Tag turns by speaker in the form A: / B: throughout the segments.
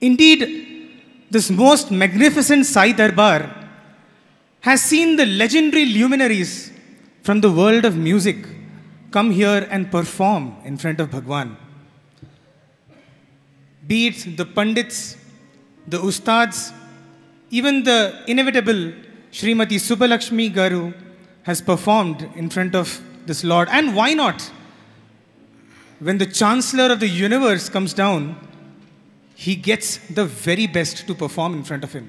A: Indeed, this most magnificent Sai Darbar has seen the legendary luminaries from the world of music come here and perform in front of Bhagwan. Be it the Pandits, the Ustads, even the inevitable Srimati Subbalakshmi Garu has performed in front of this Lord. And why not? When the Chancellor of the universe comes down, he gets the very best to perform in front of him.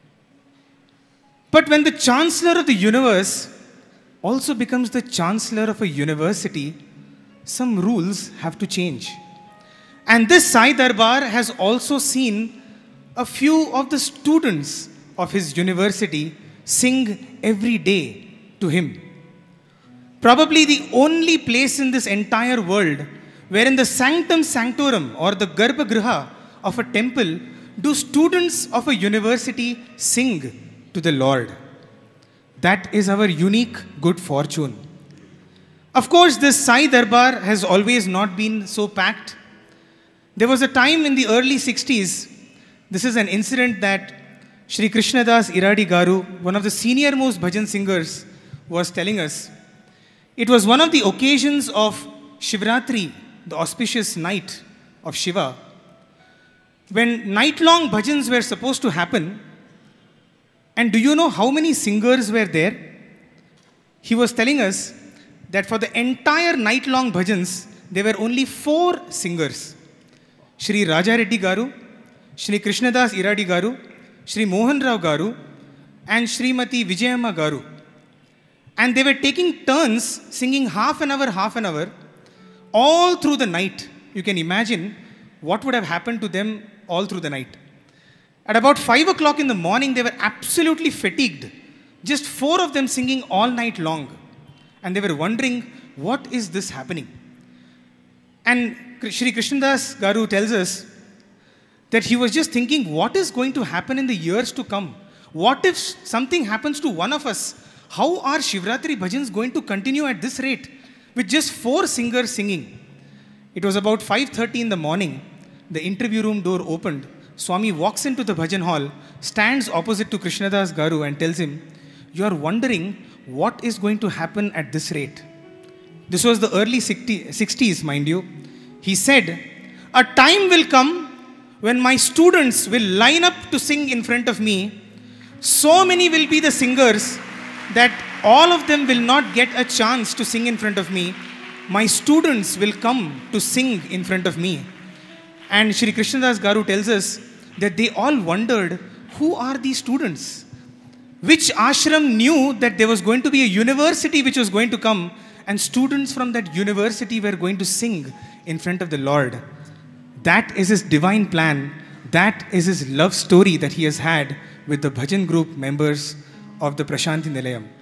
A: But when the Chancellor of the universe also becomes the Chancellor of a university, some rules have to change. And this Sai Darbar has also seen a few of the students of his university sing every day to him. Probably the only place in this entire world where in the sanctum sanctorum or the Garbhagriha of a temple do students of a university sing to the Lord. That is our unique good fortune. Of course, this Sai Darbar has always not been so packed. There was a time in the early 60s, this is an incident that Shri Krishnadas Iradi Garu, one of the senior most bhajan singers, was telling us. It was one of the occasions of Shivratri, the auspicious night of Shiva, when night-long bhajans were supposed to happen. And do you know how many singers were there? He was telling us that for the entire night-long bhajans, there were only 4 singers. Shri Raja Reddy Garu, Shri Krishnadas Iradi Garu, Shri Mohan Rao Garu, and Srimati Vijayamma Garu. And they were taking turns singing half an hour, all through the night. You can imagine what would have happened to them all through the night. At about 5 o'clock in the morning, they were absolutely fatigued. Just 4 of them singing all night long. And they were wondering, what is this happening? And Shri Krishnadas Garu tells us that he was just thinking, what is going to happen in the years to come? What if something happens to one of us? How are Shivratri bhajans going to continue at this rate with just 4 singers singing? It was about 5:30 in the morning. The interview room door opened. Swami walks into the bhajan hall, stands opposite to Krishnadas Garu and tells him, you are wondering what is going to happen at this rate. This was the early 60s, mind you. He said, a time will come when my students will line up to sing in front of me. So many will be the singers that all of them will not get a chance to sing in front of me. My students will come to sing in front of me. And Shri Krishnadas Garu tells us that they all wondered, who are these students? Which ashram knew that there was going to be a university which was going to come and students from that university were going to sing in front of the Lord? That is his divine plan. That is his love story that he has had with the bhajan group members of the Prashanti Nilayam.